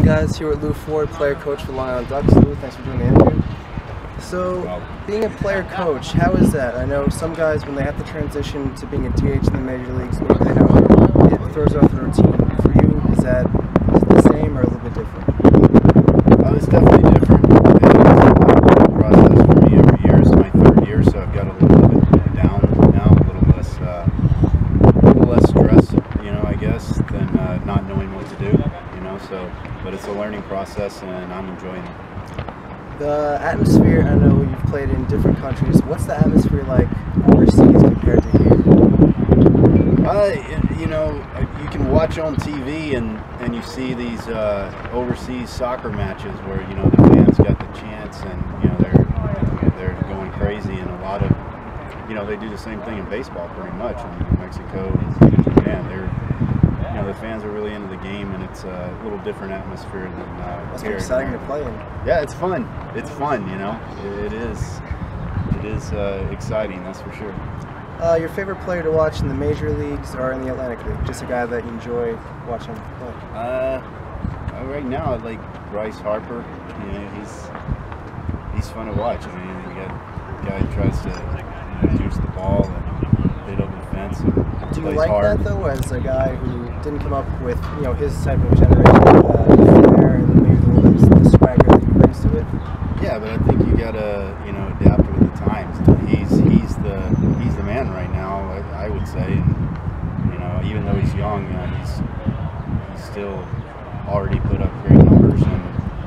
morning, guys. Here with Lou Ford, player coach for Long Island Ducks. Lou, thanks for doing the interview. So, being a player coach, how is that? I know some guys, when they have to transition to being a DH in the major leagues, maybe they don't. It throws off the routine. For you, is it the same or a little bit different? It's definitely different. It's a process for me every year. It's my third year, so I've got a little bit down now, a little less stress, I guess, than not knowing what to do, So, but it's a learning process, and I'm enjoying it. The atmosphere, I know you've played in different countries. What's the atmosphere like overseas compared to here? You can watch on TV and you see these overseas soccer matches where the fans got the chants and they're going crazy, and a lot of they do the same thing in baseball pretty much. In Mexico and Japan, the fans are really into the game, and it's a little different atmosphere than That's pretty exciting to play in. Yeah, it's fun. It's fun, It is exciting, that's for sure. Your favorite player to watch in the major leagues or in the Atlantic League? Just a guy that you enjoy watching play. Right now, I like Bryce Harper. He's fun to watch. I mean, you got a guy who tries to juice the ball and hit over the fence. And Do you plays like hard. that though, as a guy who didn't come up with his type of generation, flair and maybe the swagger that he brings to it? Yeah, but I think you gotta adapt with the times. He's the man right now, I would say. And even though he's young, he's still already put up great numbers, and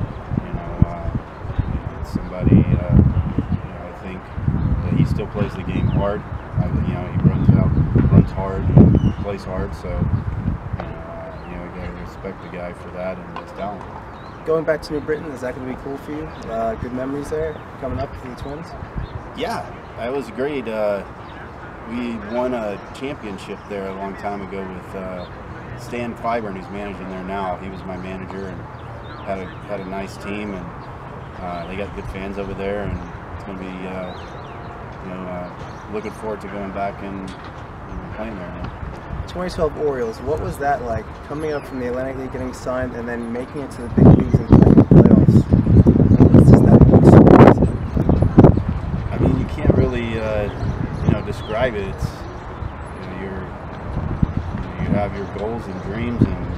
somebody I think that he still plays the game hard. He runs hard, and plays hard. So you gotta respect the guy for that and his talent. Going back to New Britain, is that going to be cool for you? Good memories there coming up for the Twins? Yeah, that was great. We won a championship there a long time ago with Stan Fiburn, who's managing there now. He was my manager and had a nice team, and they got good fans over there, and it's going to be looking forward to going back and playing there now. 2012 Orioles, what was that like, coming up from the Atlantic League, getting signed, and then making it to the big leagues and playing in the playoffs? What was just that whole experience? I mean, you can't really, describe it. It's, you have your goals and dreams, and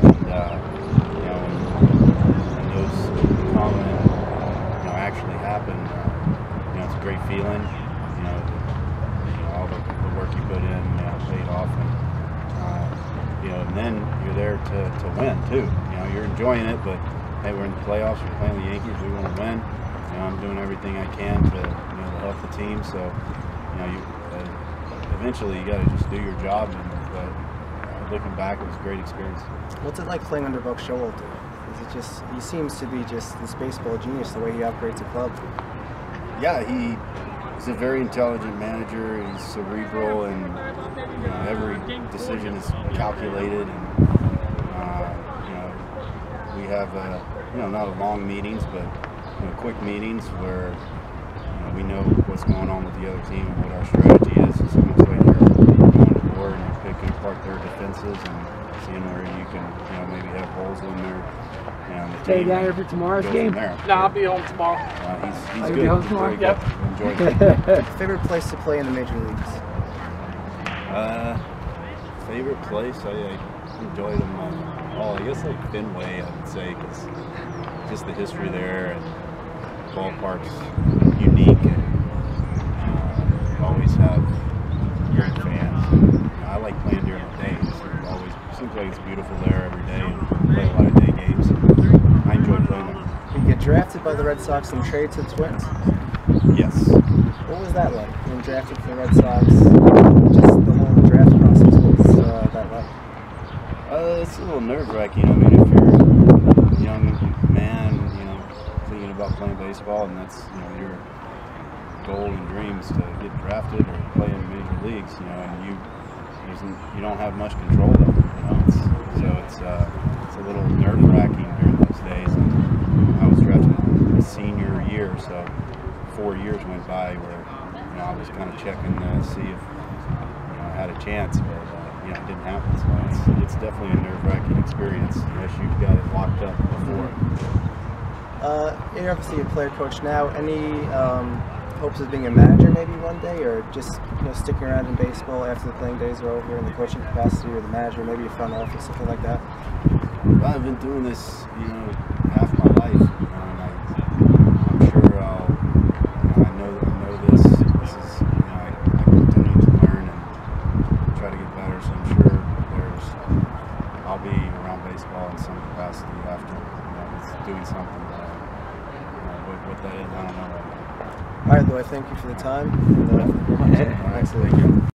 when those come and actually happen, it's a great feeling. All the work you put in paid off, and then you're there to win too. You're enjoying it, but hey, we're in the playoffs. We're playing the Yankees. We want to win. I'm doing everything I can to help the team. So eventually you got to just do your job. But looking back, it was a great experience. What's it like playing under Buck Showalter? Is it just, he seems to be just this baseball genius, the way he operates a club. Yeah, he's a very intelligent manager. He's cerebral, and every decision is calculated. And we have not a long meetings, but quick meetings where we know what's going on with the other team and what our strategy is. It's almost like you're going to war and you're picking apart their defenses and seeing where you can maybe have holes in there. Stay down here for tomorrow's game? No, I'll be home tomorrow. He's good. Be home tomorrow? Yep. Enjoy it. Favorite place to play in the major leagues? Favorite place? I enjoyed them all. I guess like Fenway, I would say, because just the history there, and the ballpark's unique, and always have great fans. I like playing during the day. It always seems like it's beautiful there every day, and play a lot of day games. I enjoy playing there. You get drafted by the Red Sox and trade to the Twins? Yes. What was that like, being drafted for the Red Sox? Just the whole draft process, what was that like? It's a little nerve-wracking. I mean, if you're a young man, thinking about playing baseball, and that's your goal and dreams to get drafted or play in major leagues, and you don't have much control of it. So it's a little nerve-wracking during those days. And I was drafted in senior year, so 4 years went by where I was kind of checking to see if I had a chance, but it didn't happen. So it's definitely a nerve-wracking experience unless you've got it locked up before. You're obviously a player coach now. Any hopes of being a manager maybe one day, or just sticking around in baseball after the playing days are over in the coaching capacity, or the manager, maybe a front office, something like that? Well, I've been doing this, half my life. I'm sure I know this. This is, I continue to learn and try to get better. So I'm sure I'll be around baseball in some capacity after doing something. What that is, I don't know right now. All right, Lou, I thank you for the time. And, All right, thank you.